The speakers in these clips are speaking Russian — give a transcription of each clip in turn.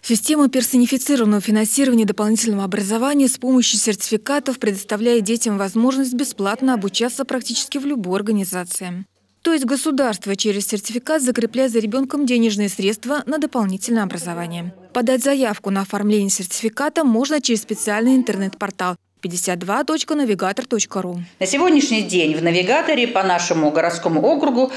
Система персонифицированного финансирования дополнительного образования с помощью сертификатов предоставляет детям возможность бесплатно обучаться практически в любой организации. То есть государство через сертификат закрепляет за ребенком денежные средства на дополнительное образование. Подать заявку на оформление сертификата можно через специальный интернет-портал 52.navigator.ru. На сегодняшний день в навигаторе по нашему городскому округу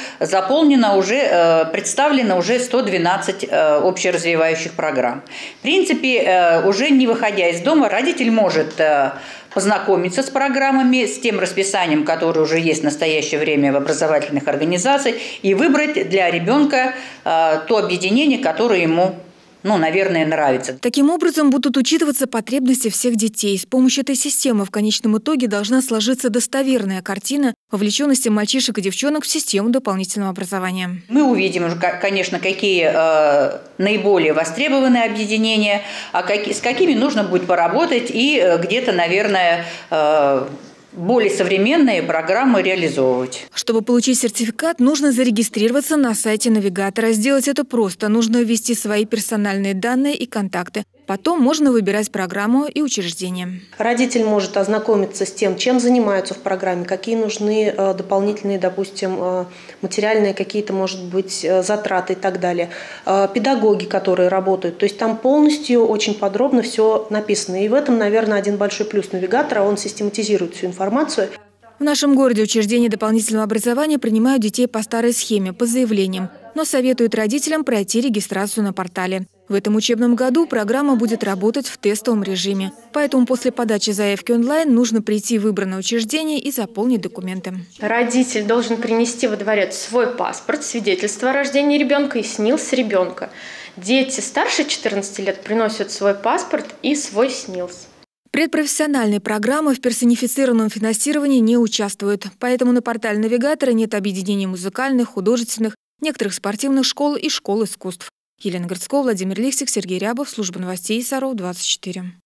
представлено уже 112 общеразвивающих программ. В принципе, уже не выходя из дома, родитель может познакомиться с программами, с тем расписанием, которое уже есть в настоящее время в образовательных организациях, и выбрать для ребенка то объединение, которое ему наверное, нравится. Таким образом, будут учитываться потребности всех детей. С помощью этой системы в конечном итоге должна сложиться достоверная картина вовлеченности мальчишек и девчонок в систему дополнительного образования. Мы увидим, конечно, какие наиболее востребованные объединения, с какими нужно будет поработать и где-то, наверное, более современные программы реализовывать. Чтобы получить сертификат, нужно зарегистрироваться на сайте навигатора. Сделать это просто. Нужно ввести свои персональные данные и контакты. Потом можно выбирать программу и учреждение. Родитель может ознакомиться с тем, чем занимаются в программе, какие нужны дополнительные, допустим, материальные какие-то, может быть, затраты и так далее. Педагоги, которые работают. То есть там полностью очень подробно все написано. И в этом, наверное, один большой плюс навигатора. Он систематизирует всю информацию. В нашем городе учреждения дополнительного образования принимают детей по старой схеме, по заявлениям, но советуют родителям пройти регистрацию на портале. В этом учебном году программа будет работать в тестовом режиме. Поэтому после подачи заявки онлайн нужно прийти в выбранное учреждение и заполнить документы. Родитель должен принести во дворец свой паспорт, свидетельство о рождении ребенка и СНИЛС ребенка. Дети старше 14 лет приносят свой паспорт и свой СНИЛС. Предпрофессиональные программы в персонифицированном финансировании не участвуют. Поэтому на портале навигатора нет объединений музыкальных, художественных, некоторых спортивных школ и школ искусств. Елена Горцкова, Владимир Лихсик, Сергей Рябов, служба новостей САРО 24.